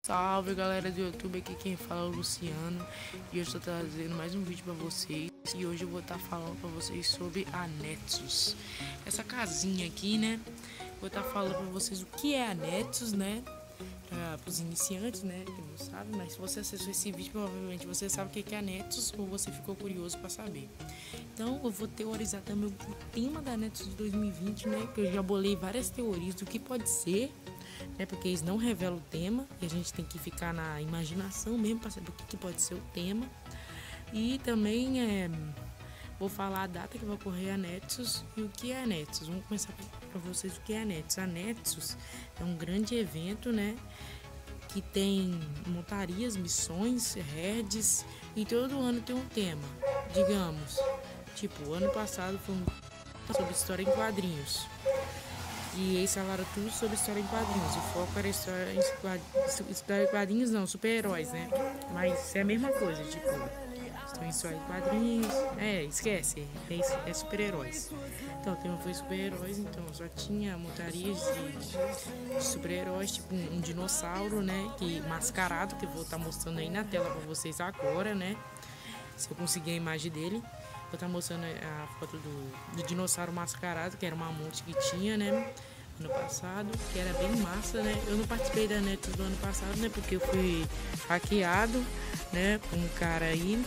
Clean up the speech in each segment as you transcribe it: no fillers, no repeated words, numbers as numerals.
Salve galera do YouTube, aqui quem fala é o Luciano e eu estou trazendo mais um vídeo para vocês. E hoje eu vou estar falando para vocês sobre a Nexus, essa casinha aqui, né? Vou estar falando para vocês o que é a Nexus, né? Para os iniciantes, né? Que não sabem, mas se você acessou esse vídeo, provavelmente você sabe o que é a Nexus ou você ficou curioso para saber. Então eu vou teorizar também o tema da Nexus de 2020, né? Que eu já bolei várias teorias do que pode ser, né? Porque eles não revelam o tema e a gente tem que ficar na imaginação mesmo para saber o que pode ser o tema. E também vou falar a data que vai ocorrer a Nexus e o que é a Nexus. Vamos começar para vocês o que é a Nexus. A Nexus é um grande evento, né? Que tem montarias, missões, raids e todo ano tem um tema. Digamos, tipo, ano passado foi sobre história em quadrinhos. E eles falaram tudo sobre história em quadrinhos. O foco era história em quadrinhos, não, super-heróis, né? Mas é a mesma coisa, tipo, história em quadrinhos. Esquece, é super-heróis. Então, o tema foi super-heróis, então só tinha montarias de super-heróis, tipo um dinossauro, né? Que mascarado, que eu vou estar mostrando aí na tela pra vocês agora, né? Se eu conseguir a imagem dele. Vou estar mostrando a foto do dinossauro mascarado, que era uma monte que tinha, né? Ano passado, que era bem massa, né? Eu não participei da Nexus do ano passado, né? Porque eu fui hackeado, né? Com um cara aí.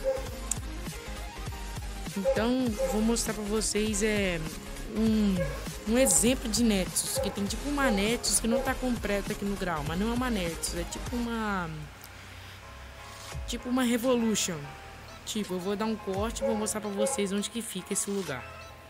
Então, vou mostrar pra vocês um exemplo de Nexus, que tem tipo uma Nexus que não tá completa aqui no grau, mas não é uma Nexus, é tipo uma Revolution. Tipo, eu vou dar um corte e vou mostrar pra vocês onde que fica esse lugar.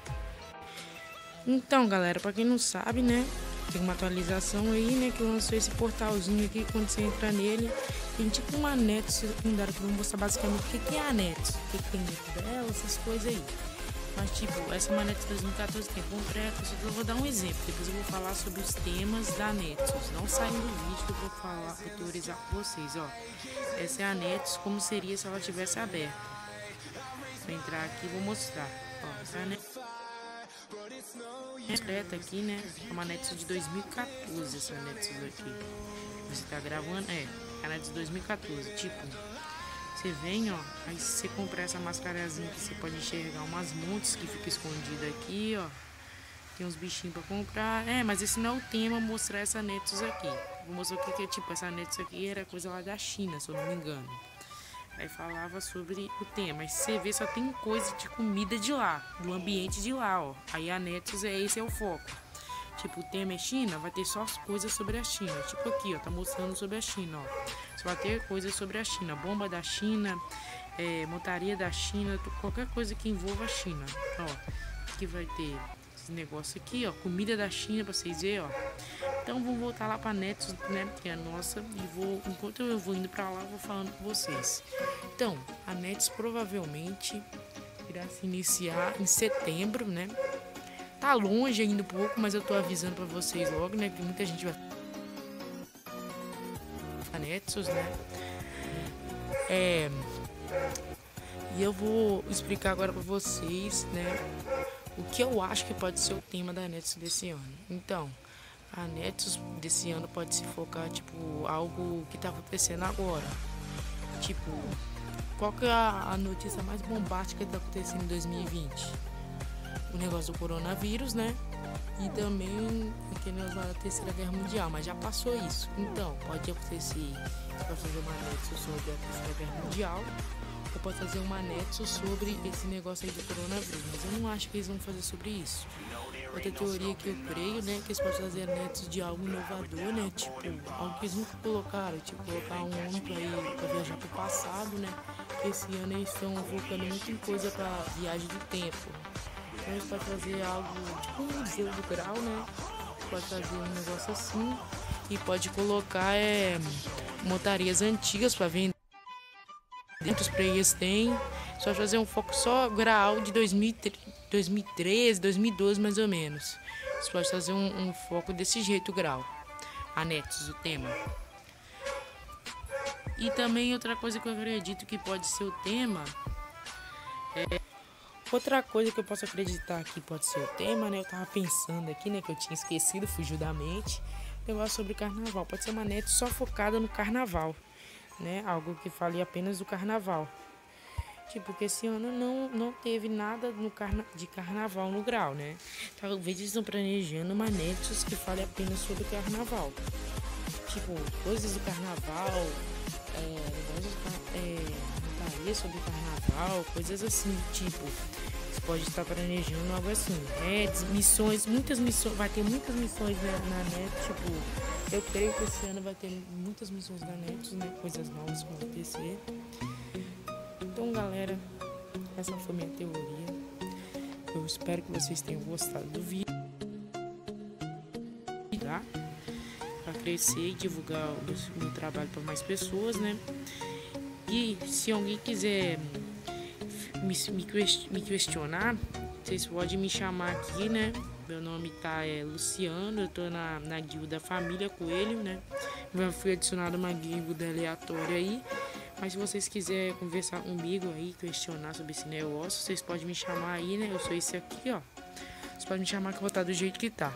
Então, galera, pra quem não sabe, né, tem uma atualização aí, né, que lançou esse portalzinho aqui. Quando você entra nele, tem tipo uma Nexus secundária, que eu vou mostrar basicamente o que é a Nexus, o que tem dentro dela, essas coisas aí. Mas tipo, essa é uma Nexus 2014 tem completa, eu vou dar um exemplo, depois eu vou falar sobre os temas da Nexus. Não saindo do vídeo que eu vou falar, vou teorizar com vocês, ó. Essa é a Nexus, como seria se ela tivesse aberta. Vou entrar aqui e vou mostrar. Ó, essa é a Nexus completa aqui, né? É uma Nexus de 2014, essa Nexus aqui. Você tá gravando? É a Nexus 2014, tipo... Você vem, ó, aí você compra essa mascarazinha que você pode enxergar umas montes que fica escondida aqui, ó. Tem uns bichinhos pra comprar. Mas esse não é o tema, mostrar essa Nexus aqui. Vou mostrar o que é, tipo, essa Nexus aqui era coisa lá da China, se eu não me engano. Aí falava sobre o tema. Mas você vê, só tem coisa de comida de lá, do ambiente de lá, ó. Aí a Nexus esse é o foco. Tipo, o tema é China, vai ter só coisas sobre a China. Tipo aqui, ó, tá mostrando sobre a China, ó. Você vai ter coisas sobre a China, bomba da China, montaria da China, qualquer coisa que envolva a China. Ó, aqui vai ter esse negócio aqui, ó, comida da China pra vocês verem, ó. Então vamos voltar lá pra Nexus, né, que é a nossa, e enquanto eu vou indo pra lá, eu vou falando com vocês. Então, a Nexus provavelmente irá se iniciar em setembro, né? Tá longe ainda um pouco, mas eu tô avisando pra vocês logo, né? Que muita gente vai... A Nexus, né? E eu vou explicar agora pra vocês, né? O que eu acho que pode ser o tema da Nexus desse ano. Então, a Nexus desse ano pode se focar, tipo, algo que tá acontecendo agora. Tipo, qual que é a notícia mais bombástica que tá acontecendo em 2020? O negócio do coronavírus, né? E também aquele negócio da Terceira Guerra Mundial, mas já passou isso. Então, pode acontecer para fazer uma Nexus sobre a Terceira Guerra Mundial, ou pode fazer uma Nexus sobre esse negócio aí do coronavírus, mas eu não acho que eles vão fazer sobre isso. Outra teoria que eu creio, né, que eles podem fazer a Nexus de algo inovador, né, tipo, algo que eles nunca colocaram, tipo, colocar um homem pra viajar pro passado, né, que esse ano eles estão focando muito em coisa pra viagem do tempo. Então eles podem fazer algo tipo um museu do grau, né? Pode fazer um negócio assim. E pode colocar montarias antigas para vender. Dentro os players tem. Só fazer um foco só grau de 2013, 2012 mais ou menos. Você pode fazer um foco desse jeito grau. A Nexus, o tema. E também outra coisa que eu acredito que pode ser o tema outra coisa que eu posso acreditar que pode ser o tema, né? Eu tava pensando aqui, né? Que eu tinha esquecido, fugiu da mente. negócio sobre carnaval. Pode ser uma net só focada no carnaval, né? Algo que fale apenas do carnaval. Tipo, porque esse ano não teve nada de carnaval no grau, né? Talvez eles estão planejando uma Nexus que fale apenas sobre carnaval. Tipo, coisas do carnaval, notaria sobre carnaval, coisas assim, tipo. Você pode estar planejando algo assim. Missões, muitas missões, vai ter muitas missões na net, tipo, eu creio que esse ano vai ter muitas missões da Nexus, né? Coisas novas vão acontecer. Então, galera, essa foi minha teoria. Eu espero que vocês tenham gostado do vídeo, tá? Para crescer e divulgar o meu trabalho para mais pessoas, né? E se alguém quiser me questionar, vocês podem me chamar aqui, né? Meu nome é Luciano, eu tô na guilda Família Coelho, né? Eu fui adicionado uma guilda aleatória aí. Mas se vocês quiserem conversar comigo aí, questionar sobre esse negócio, vocês podem me chamar aí, né? Eu sou esse aqui, ó. Vocês podem me chamar que eu vou estar do jeito que tá.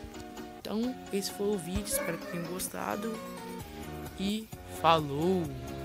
Então, esse foi o vídeo. Espero que tenham gostado. E falou!